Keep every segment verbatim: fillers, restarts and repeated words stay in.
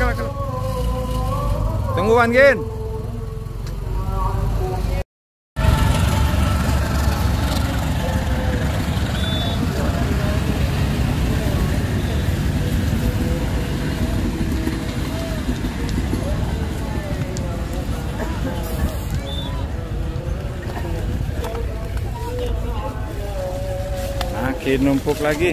kelak kelak. Tunggu Wan Gin. Makin numpuk lagi.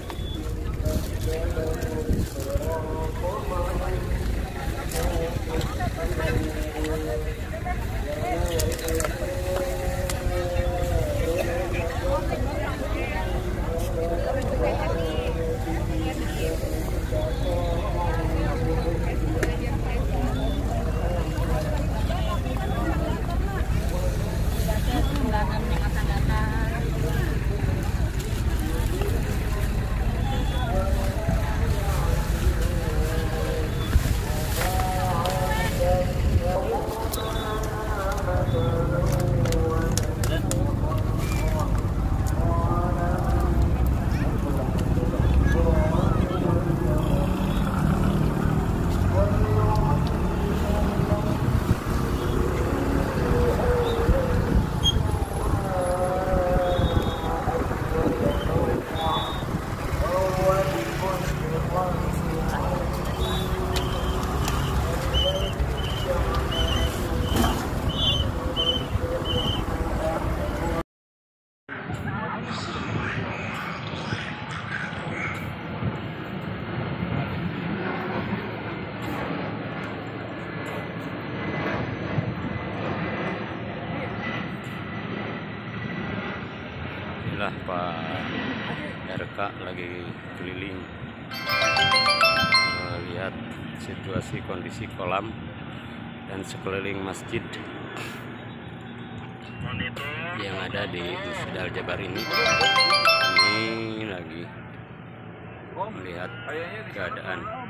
Inilah Pak R K lagi keliling melihat situasi kondisi kolam dan sekeliling masjid yang ada di Masjid Al Jabar ini. Ini lagi melihat keadaan